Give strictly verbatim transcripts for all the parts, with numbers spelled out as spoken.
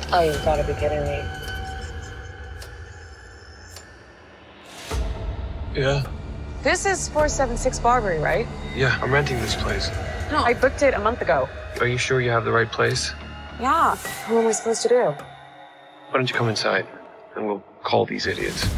Oh, you've got to be kidding me. Yeah. This is four seven six Barbary, right? Yeah, I'm renting this place. No, I booked it a month ago. Are you sure you have the right place? Yeah. What am I supposed to do? Why don't you come inside, and we'll call these idiots.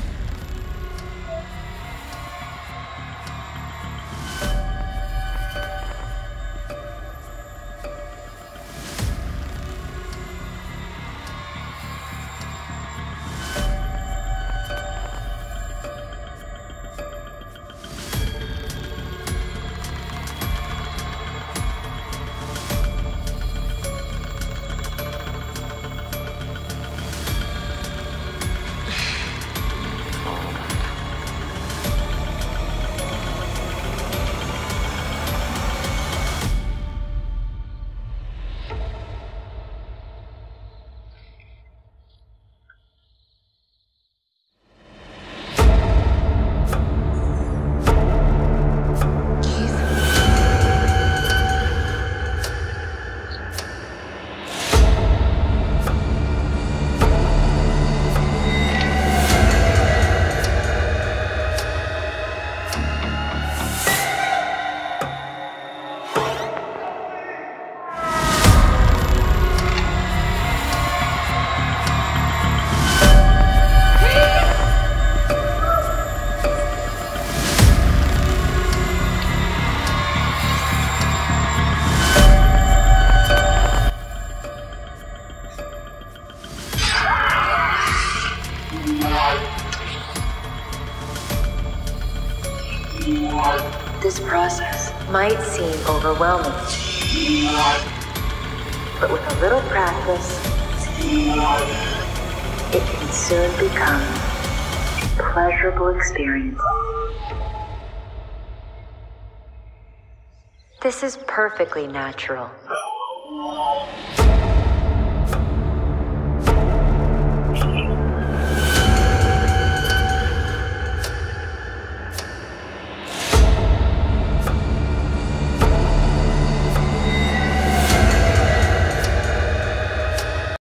This process might seem overwhelming, but with a little practice, it can soon become a pleasurable experience. This is perfectly natural.